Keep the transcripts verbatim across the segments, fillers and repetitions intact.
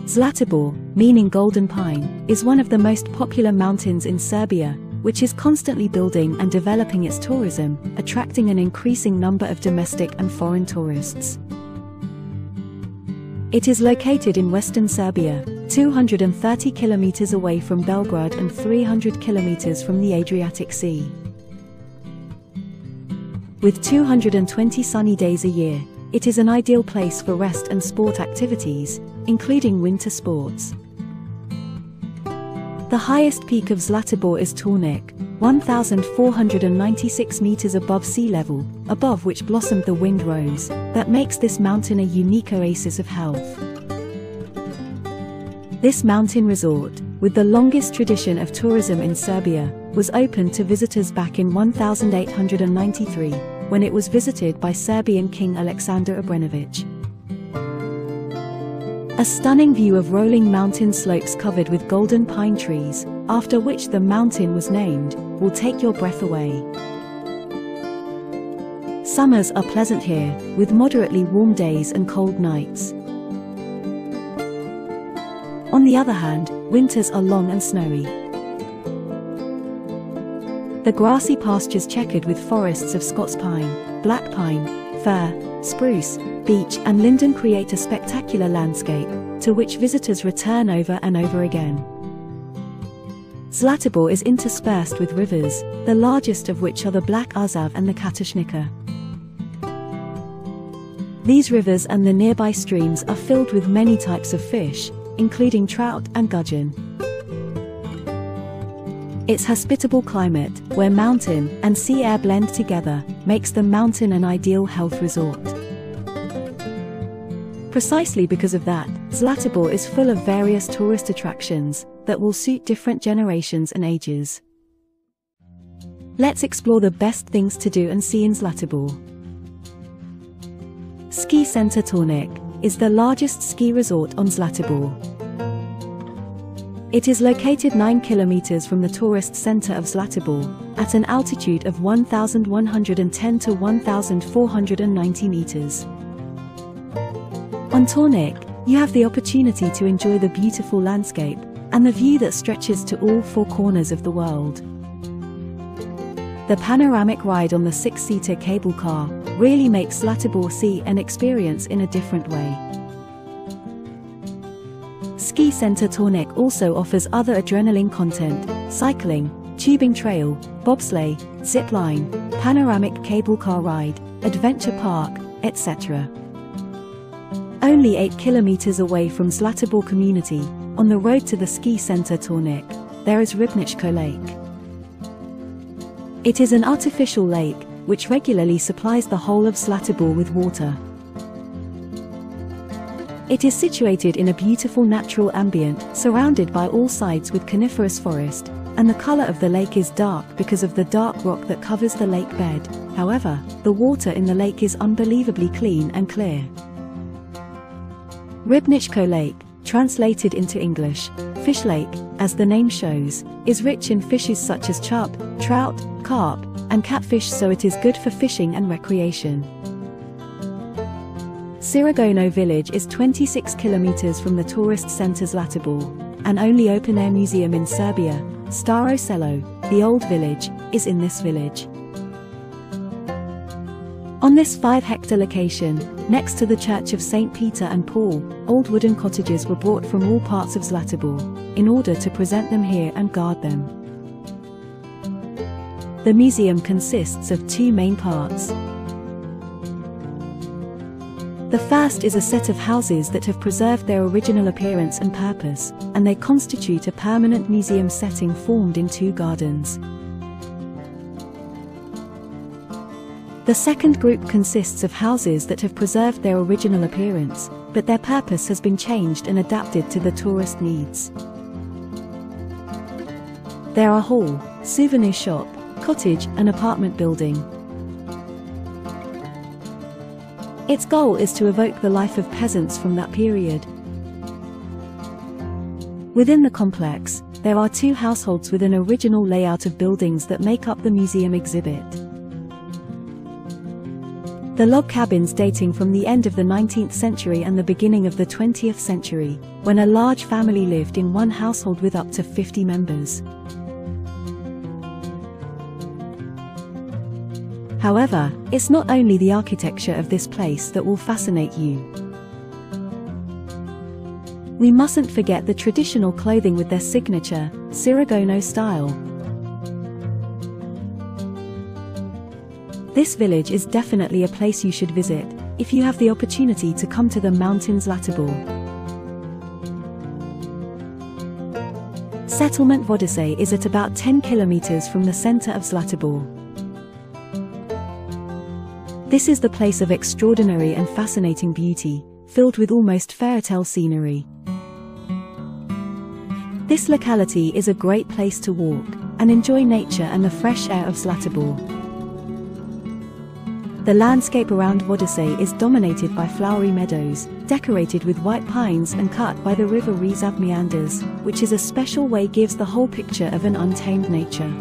Zlatibor, meaning golden pine, is one of the most popular mountains in Serbia, which is constantly building and developing its tourism, attracting an increasing number of domestic and foreign tourists. It is located in western Serbia, two hundred thirty kilometers away from Belgrade and three hundred kilometers from the Adriatic Sea. With two hundred twenty sunny days a year, it is an ideal place for rest and sport activities, including winter sports. The highest peak of Zlatibor is Tornik, one thousand four hundred ninety-six meters above sea level, above which blossomed the winged rose, that makes this mountain a unique oasis of health. This mountain resort, with the longest tradition of tourism in Serbia, was opened to visitors back in eighteen ninety-three, when it was visited by Serbian King Aleksandar Obrenović. A stunning view of rolling mountain slopes covered with golden pine trees, after which the mountain was named, will take your breath away. Summers are pleasant here, with moderately warm days and cold nights. On the other hand, winters are long and snowy. The grassy pastures checkered with forests of Scots pine, black pine, fir, spruce, beech and linden create a spectacular landscape, to which visitors return over and over again. Zlatibor is interspersed with rivers, the largest of which are the Black Azav and the Katušnica. These rivers and the nearby streams are filled with many types of fish, including trout and gudgeon. Its hospitable climate, where mountain and sea air blend together, makes the mountain an ideal health resort. Precisely because of that, Zlatibor is full of various tourist attractions that will suit different generations and ages. Let's explore the best things to do and see in Zlatibor. Ski Center Tornik is the largest ski resort on Zlatibor. It is located nine kilometers from the tourist center of Zlatibor, at an altitude of one thousand one hundred ten to one thousand four hundred ninety meters. On Tornik, you have the opportunity to enjoy the beautiful landscape, and the view that stretches to all four corners of the world. The panoramic ride on the six-seater cable car really makes Zlatibor Sea an experience in a different way. Ski Center Tornik also offers other adrenaline content: cycling, tubing trail, bobsleigh, zip line, panoramic cable car ride, adventure park, et cetera. Only eight kilometers away from Zlatibor community, on the road to the ski center Tornik, there is Ribničko Lake. It is an artificial lake, which regularly supplies the whole of Zlatibor with water. It is situated in a beautiful natural ambient, surrounded by all sides with coniferous forest, and the color of the lake is dark because of the dark rock that covers the lake bed. However, the water in the lake is unbelievably clean and clear. Ribničko Lake, translated into English, Fish Lake, as the name shows, is rich in fishes such as chub, trout, carp, and catfish, so it is good for fishing and recreation. Sirogojno village is twenty-six kilometers from the tourist center Zlatibor. An only open-air museum in Serbia, Staro Selo, the old village, is in this village. On this five-hectare location, next to the church of Saint Peter and Paul, old wooden cottages were brought from all parts of Zlatibor, in order to present them here and guard them. The museum consists of two main parts. The first is a set of houses that have preserved their original appearance and purpose, and they constitute a permanent museum setting formed in two gardens. The second group consists of houses that have preserved their original appearance, but their purpose has been changed and adapted to the tourist needs. There are hall, souvenir shop, cottage and apartment building. Its goal is to evoke the life of peasants from that period. Within the complex, there are two households with an original layout of buildings that make up the museum exhibit. The log cabins dating from the end of the nineteenth century and the beginning of the twentieth century, when a large family lived in one household with up to fifty members. However, it's not only the architecture of this place that will fascinate you. We mustn't forget the traditional clothing with their signature, Sirogojno style. This village is definitely a place you should visit, if you have the opportunity to come to the mountains Zlatibor. Settlement Vodice is at about ten kilometers from the center of Zlatibor. This is the place of extraordinary and fascinating beauty, filled with almost fairytale scenery. This locality is a great place to walk and enjoy nature and the fresh air of Zlatibor. The landscape around Vodice is dominated by flowery meadows, decorated with white pines and cut by the river Rizav meanders, which is a special way gives the whole picture of an untamed nature.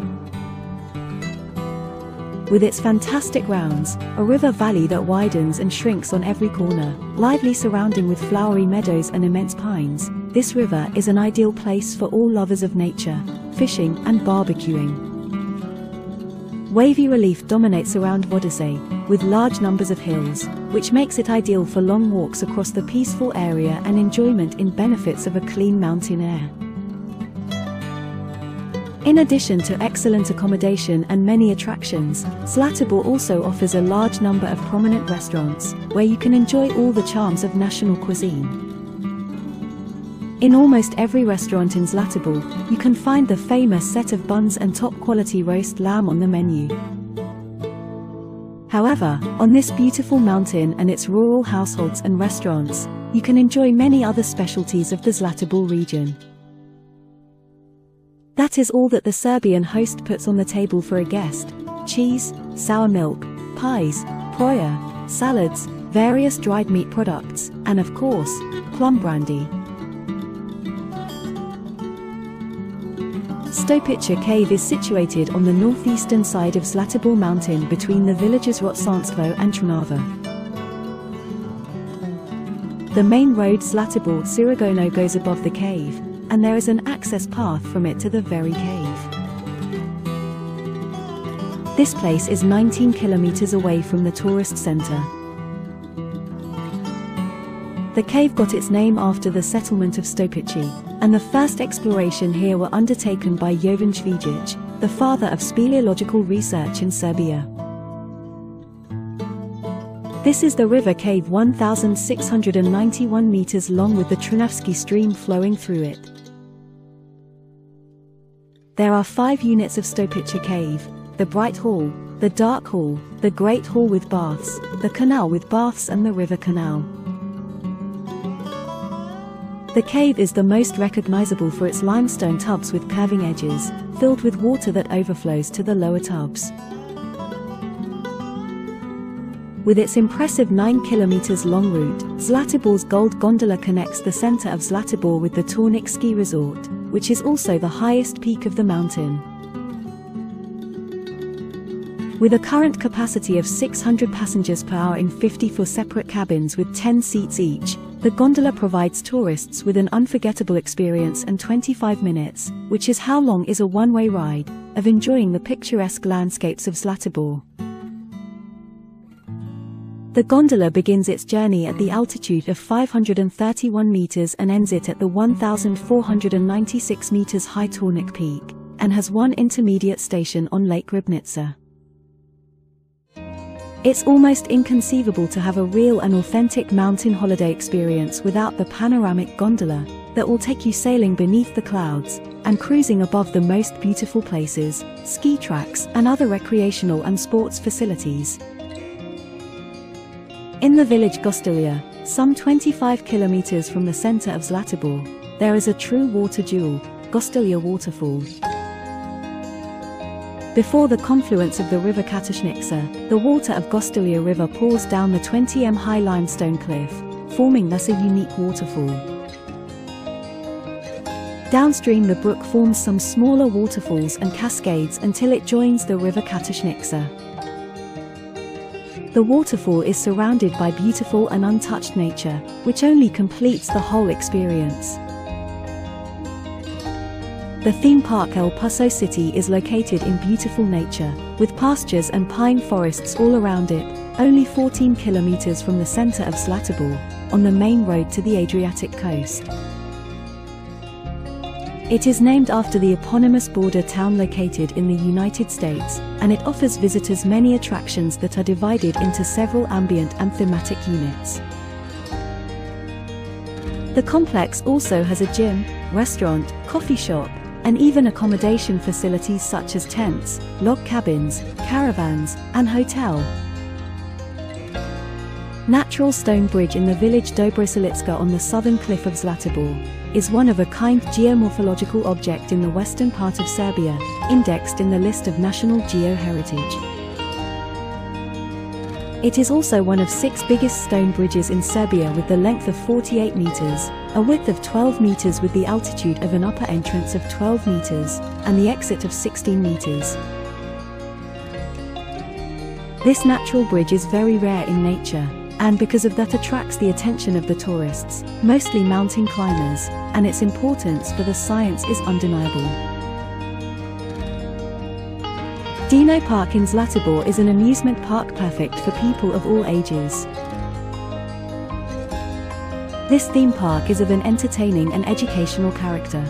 With its fantastic rounds, a river valley that widens and shrinks on every corner, lively surrounding with flowery meadows and immense pines, this river is an ideal place for all lovers of nature, fishing and barbecuing. Wavy relief dominates around Vodice, with large numbers of hills, which makes it ideal for long walks across the peaceful area and enjoyment in benefits of a clean mountain air. In addition to excellent accommodation and many attractions, Zlatibor also offers a large number of prominent restaurants, where you can enjoy all the charms of national cuisine. In almost every restaurant in Zlatibor, you can find the famous set of buns and top-quality roast lamb on the menu. However, on this beautiful mountain and its rural households and restaurants, you can enjoy many other specialties of the Zlatibor region. That is all that the Serbian host puts on the table for a guest: cheese, sour milk, pies, proja, salads, various dried meat products, and of course, plum brandy. Stopića Cave is situated on the northeastern side of Zlatibor mountain between the villages Rotsanstvo and Trnava. The main road Zlatibor-Sirogojno goes above the cave, and there is an access path from it to the very cave. This place is nineteen kilometers away from the tourist center. The cave got its name after the settlement of Stopića, and the first exploration here were undertaken by Jovan Cvijić, the father of speleological research in Serbia. This is the river cave one thousand six hundred ninety-one meters long with the Trnavski stream flowing through it. There are five units of Stopića Cave: the Bright Hall, the Dark Hall, the Great Hall with baths, the Canal with baths and the River Canal. The cave is the most recognizable for its limestone tubs with curving edges, filled with water that overflows to the lower tubs. With its impressive nine kilometers long route, Zlatibor's Gold Gondola connects the center of Zlatibor with the Tornik ski resort, which is also the highest peak of the mountain. With a current capacity of six hundred passengers per hour in fifty-four separate cabins with ten seats each, the gondola provides tourists with an unforgettable experience and twenty-five minutes, which is how long is a one-way ride, of enjoying the picturesque landscapes of Zlatibor. The gondola begins its journey at the altitude of five hundred thirty-one meters and ends it at the one thousand four hundred ninety-six meters high Tornik Peak, and has one intermediate station on Lake Ribničko. It's almost inconceivable to have a real and authentic mountain holiday experience without the panoramic gondola that will take you sailing beneath the clouds and cruising above the most beautiful places, ski tracks and other recreational and sports facilities. In the village Gostilje, some twenty-five kilometers from the center of Zlatibor, there is a true water jewel, Gostilje Waterfall. Before the confluence of the river Katašnica, the water of Gostilje River pours down the twenty meters high limestone cliff, forming thus a unique waterfall. Downstream the brook forms some smaller waterfalls and cascades until it joins the river Katašnica. The waterfall is surrounded by beautiful and untouched nature, which only completes the whole experience. The theme park El Paso City is located in beautiful nature, with pastures and pine forests all around it, only fourteen kilometers from the center of Zlatibor, on the main road to the Adriatic coast. It is named after the eponymous border town located in the United States, and it offers visitors many attractions that are divided into several ambient and thematic units. The complex also has a gym, restaurant, coffee shop, and even accommodation facilities such as tents, log cabins, caravans, and hotel. Natural stone bridge in the village Dobroselica on the southern cliff of Zlatibor is one-of-a-kind geomorphological object in the western part of Serbia, indexed in the list of National Geo-Heritage. It is also one of six biggest stone bridges in Serbia with the length of forty-eight meters, a width of twelve meters with the altitude of an upper entrance of twelve meters, and the exit of sixteen meters. This natural bridge is very rare in nature, and because of that attracts the attention of the tourists, mostly mountain climbers, and its importance for the science is undeniable. Dino Park in Zlatibor is an amusement park perfect for people of all ages. This theme park is of an entertaining and educational character.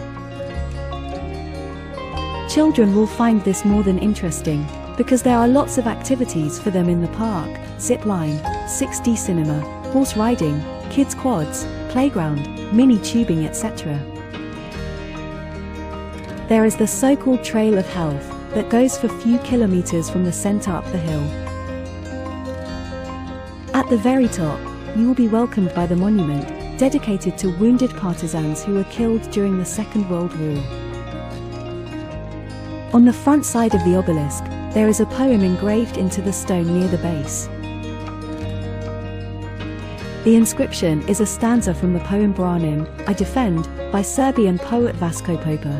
Children will find this more than interesting, because there are lots of activities for them in the park: zip line, six D cinema, horse riding, kids quads, playground, mini tubing, et cetera. There is the so-called Trail of Health, that goes for few kilometers from the center up the hill. At the very top, you will be welcomed by the monument, dedicated to wounded partisans who were killed during the Second World War. On the front side of the obelisk, there is a poem engraved into the stone near the base. The inscription is a stanza from the poem Branim, I Defend, by Serbian poet Vasko Popa.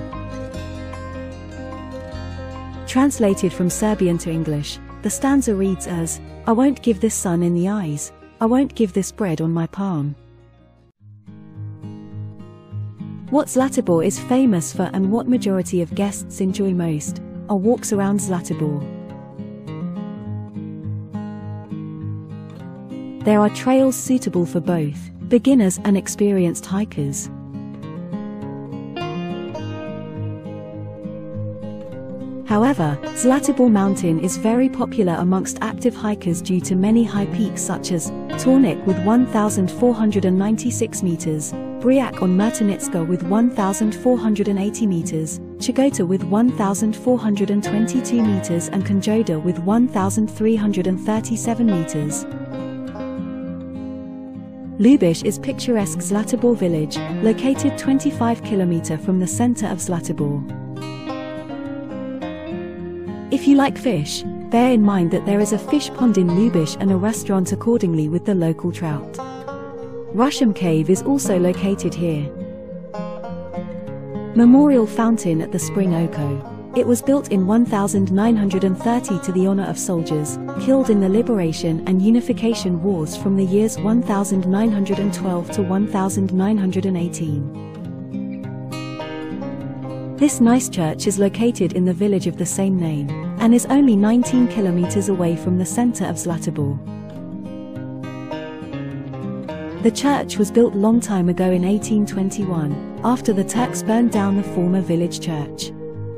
Translated from Serbian to English, the stanza reads as, I won't give this sun in the eyes, I won't give this bread on my palm. What Zlatibor is famous for and what majority of guests enjoy most are walks around Zlatibor. There are trails suitable for both beginners and experienced hikers. However, Zlatibor mountain is very popular amongst active hikers due to many high peaks such as Tornik with one thousand four hundred ninety-six meters, Briak on Mrtnitska with one thousand four hundred eighty meters, Chagota with one thousand four hundred twenty-two meters and Konjoda with one thousand three hundred thirty-seven meters. Ljubiš is picturesque Zlatibor village, located twenty-five kilometers from the center of Zlatibor. If you like fish, bear in mind that there is a fish pond in Ljubiš and a restaurant accordingly with the local trout. Russian Cave is also located here. Memorial fountain at the Spring Oko. It was built in one thousand nine hundred thirty to the honor of soldiers killed in the Liberation and Unification Wars from the years one thousand nine hundred twelve to one thousand nine hundred eighteen. This nice church is located in the village of the same name, and is only nineteen kilometers away from the center of Zlatibor. The church was built long time ago in eighteen twenty-one, after the Turks burned down the former village church.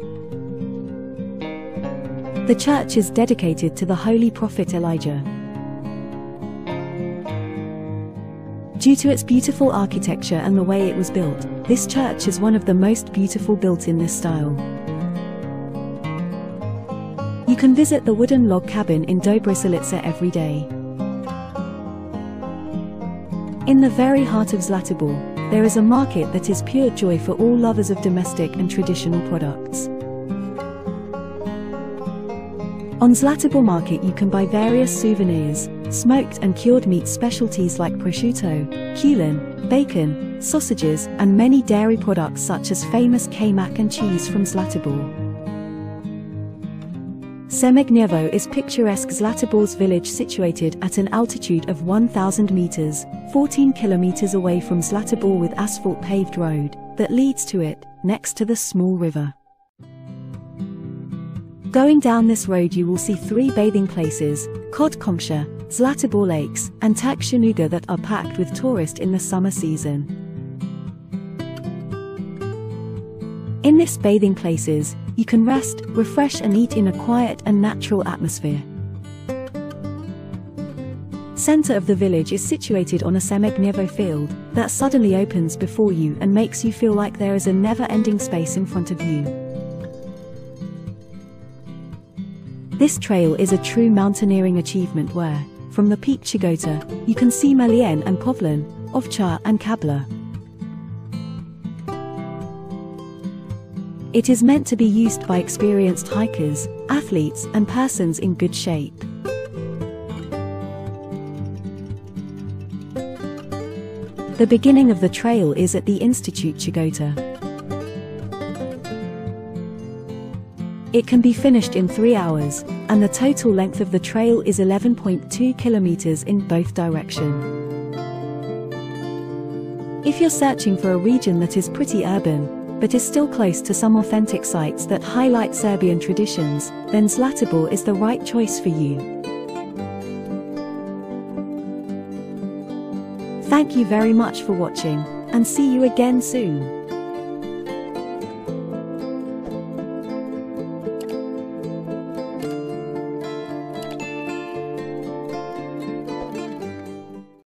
The church is dedicated to the Holy Prophet Elijah. Due to its beautiful architecture and the way it was built, this church is one of the most beautiful built in this style. You can visit the wooden log cabin in Dobroselica every day. In the very heart of Zlatibor, there is a market that is pure joy for all lovers of domestic and traditional products. On Zlatibor Market you can buy various souvenirs, smoked and cured meat specialties like prosciutto, cuisine, bacon, sausages, and many dairy products such as famous K mac and cheese from Zlatibor. Semigniewo is picturesque Zlatibor's village situated at an altitude of one thousand meters, fourteen kilometers away from Zlatibor, with asphalt paved road that leads to it, next to the small river. Going down this road you will see three bathing places, Kotkomsha, Zlatibor Lakes, and Takshanuga, that are packed with tourists in the summer season. In this bathing places, you can rest, refresh and eat in a quiet and natural atmosphere. Center of the village is situated on a semigniewo field that suddenly opens before you and makes you feel like there is a never-ending space in front of you. This trail is a true mountaineering achievement where, from the peak Chigota, you can see Malien and Povlin, Ovcha and Kabla. It is meant to be used by experienced hikers, athletes, and persons in good shape. The beginning of the trail is at the Institute Chigota. It can be finished in three hours, and the total length of the trail is eleven point two kilometers in both directions. If you're searching for a region that is pretty urban, but is still close to some authentic sites that highlight Serbian traditions, then Zlatibor is the right choice for you. Thank you very much for watching, and see you again soon.